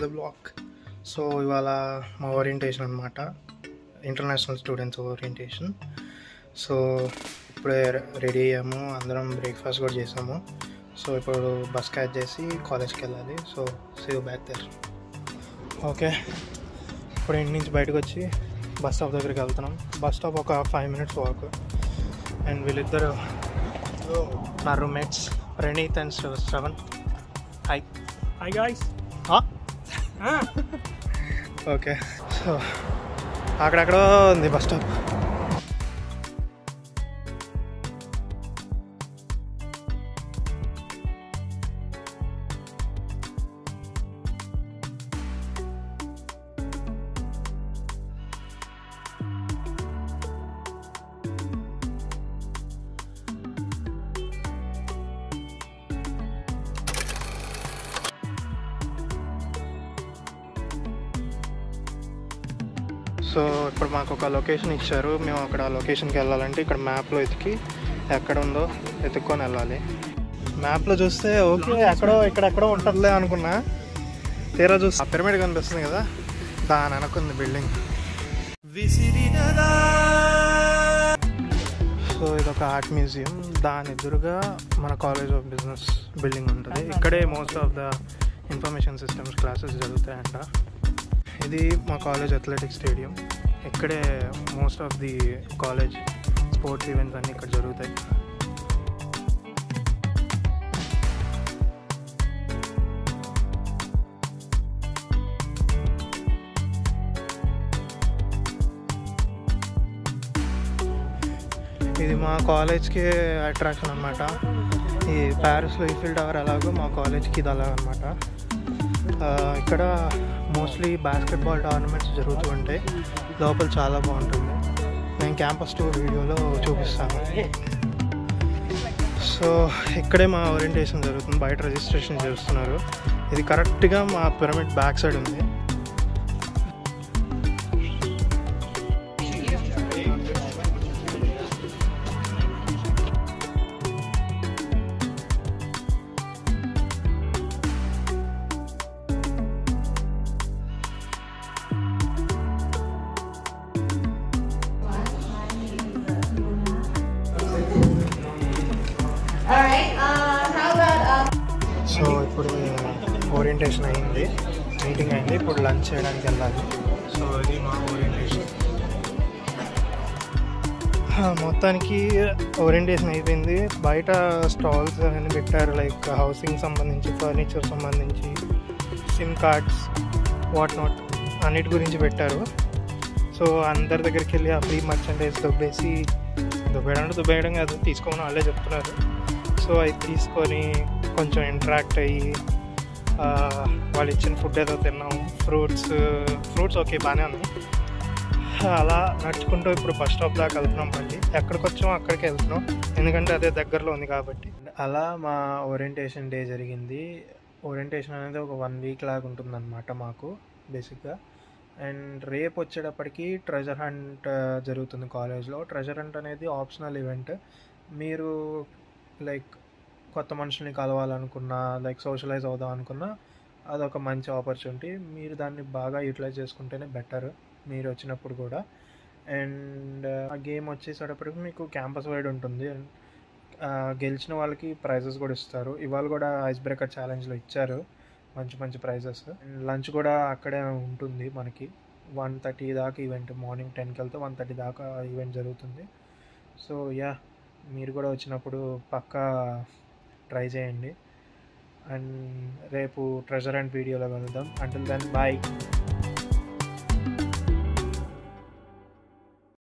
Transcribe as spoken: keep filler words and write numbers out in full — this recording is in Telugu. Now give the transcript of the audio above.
The blog. సో ఇవాళ మా ఓరియంటేషన్ అనమాట, ఇంటర్నేషనల్ స్టూడెంట్స్ ఓరియంటేషన్. సో ఇప్పుడే రెడీ అయ్యాము, అందరం బ్రేక్ఫాస్ట్ కూడా చేసాము. సో ఇప్పుడు బస్ క్యాచ్ చేసి కాలేజ్కి వెళ్ళాలి. So see you back there. Okay, ఇప్పుడు ఇంటి నుంచి బయటకు వచ్చి బస్ స్టాప్ దగ్గరికి వెళ్తున్నాం. బస్ స్టాప్ ఒక ఫైవ్ మినిట్స్ వాక్. అండ్ వీళ్ళిద్దరు నా roommates Praneeth and Shravan. Hi hi guys. Okay, so అక్కడెక్కడో ఉంది బస్ స్టాప్. సో ఇప్పుడు మాకు ఒక లొకేషన్ ఇచ్చారు. మేము అక్కడ లొకేషన్కి వెళ్ళాలంటే ఇక్కడ మ్యాప్లో ఎతికి ఎక్కడ ఉందో ఎత్తుక్కొని వెళ్ళాలి. మ్యాప్లో చూస్తే ఓకే ఎక్కడో ఇక్కడెక్కడో ఉంటుందిలే అనుకున్నా. తీరా చూస్తే ఆ పిరమిడ్ కనిపిస్తుంది కదా, దాని వెనకుంది బిల్డింగ్. సో ఇదొక ఆర్ట్ మ్యూజియం, దాని ఎదురుగా మన కాలేజ్ ఆఫ్ బిజినెస్ బిల్డింగ్ ఉంటుంది. ఇక్కడే most of the information systems classes జరుగుతాయంట. ఇది మా కాలేజ్ అథ్లెటిక్ స్టేడియం. ఇక్కడే most of the college sports events అన్నీ ఇక్కడ జరుగుతాయి. ఇది మా కాలేజ్కి అట్రాక్షన్ అనమాట. ఈ ప్యారిస్లో ఈఫిల్ టవర్ ఎలాగో మా కాలేజ్కి ఇది అలాగనమాట. ఇక్కడ మోస్ట్లీ బాస్కెట్బాల్ టోర్నమెంట్స్ జరుగుతూ ఉంటాయి. లోపల చాలా బాగుంటుంది. నేను క్యాంపస్ టూర్ వీడియోలో చూపిస్తాను. సో ఇక్కడే మా ఓరియంటేషన్ జరుగుతుంది. బయట రిజిస్ట్రేషన్ చేస్తున్నారు. ఇది కరెక్ట్గా మా పిరమిడ్ బ్యాక్ సైడ్ ఉంది. సో ఇప్పుడు ఓరియంటేషన్ అయింది, మీటింగ్ అయింది. ఇప్పుడు లంచ్ చేయడానికి వెళ్ళాలి. సో ఇది మా ఓరియంటేషన్. మొత్తానికి ఓరియంటేషన్ అయిపోయింది. బయట స్టాల్స్ అవన్నీ పెట్టారు, లైక్ హౌసింగ్ సంబంధించి, ఫర్నిచర్ సంబంధించి, సిమ్ కార్డ్స్, వాట్ నాట్ అన్నిటి గురించి పెట్టారు. సో అందరి దగ్గరికి వెళ్ళి ఆ ఫ్రీ మర్చెండైజ్ దుబ్బేసి, దుబ్బేయడం దుబ్బేయడం కాదు, తీసుకోమని వాళ్ళే చెప్తున్నారు. సో అది తీసుకొని కొంచెం ఇంటరాక్ట్ అయ్యి వాళ్ళు ఇచ్చిన ఫుడ్ ఏదో తిన్నాము. ఫ్రూట్స్ ఫ్రూట్స్ ఓకే బాగానే ఉంది. అలా నడుచుకుంటూ ఇప్పుడు బస్ స్టాప్ దాకా వెళ్తున్నాం. మళ్ళీ ఎక్కడికి వచ్చామో అక్కడికి వెళ్తున్నాం, ఎందుకంటే అదే దగ్గరలో ఉంది కాబట్టి. అలా మా ఓరియంటేషన్ డే జరిగింది. ఓరియంటేషన్ అనేది ఒక వన్ వీక్ లాగా ఉంటుందన్నమాట మాకు బేసిక్గా. అండ్ రేపు వచ్చేటప్పటికి ట్రెజర్ హంట్ జరుగుతుంది కాలేజ్లో. ట్రెజర్ హంట్ అనేది ఆప్షనల్ ఈవెంట్. మీరు లైక్ కొత్త మనుషుల్ని కలవాలనుకున్నా, లైక్ సోషలైజ్ అవుదాం అనుకున్నా, అదొక మంచి ఆపర్చునిటీ. మీరు దాన్ని బాగా యూటిలైజ్ చేసుకుంటేనే బెటర్ మీరు వచ్చినప్పుడు కూడా. అండ్ ఆ గేమ్ వచ్చేసేటప్పటికి మీకు క్యాంపస్ వైడ్ ఉంటుంది. గెలిచిన వాళ్ళకి ప్రైజెస్ కూడా ఇస్తారు. ఇవాళ కూడా ఐస్ బ్రేకర్ ఛాలెంజ్లో ఇచ్చారు మంచి మంచి ప్రైజెస్. అండ్ లంచ్ కూడా అక్కడే ఉంటుంది మనకి. వన్ థర్టీ దాకా ఈవెంట్, మార్నింగ్ టెన్కి వెళ్తే వన్ థర్టీ దాకా ఈవెంట్ జరుగుతుంది. సో యా, మీరు కూడా వచ్చినప్పుడు పక్కా ట్రై చేయండి. అండ్ రేపు ట్రెజర్ అండ్ వీడియోలో కలుద్దాం. Until then bye.